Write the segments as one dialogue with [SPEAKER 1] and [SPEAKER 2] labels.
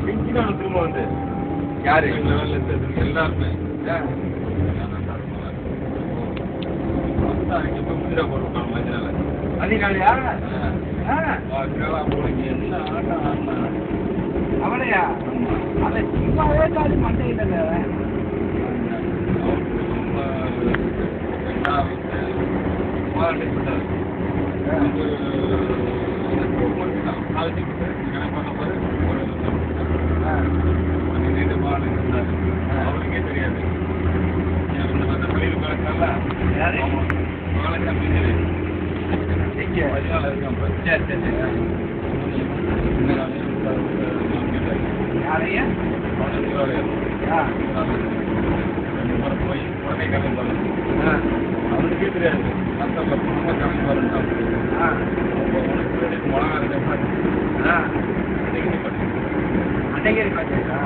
[SPEAKER 1] பிஞ்சினாலும் திரும்ப வந்து யாரு எல்லாருமே அதிகாலையா அவனையா அதை சும்மாவே காலி மண்டையில் அவருக்கே தெரியாது போய் உடனே கிளம்பி அவருக்கே தெரியாது கிளம்பி வரணும் அன்னைக்கு பார்த்தீங்களா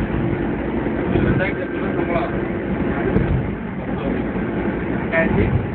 [SPEAKER 1] Thank you.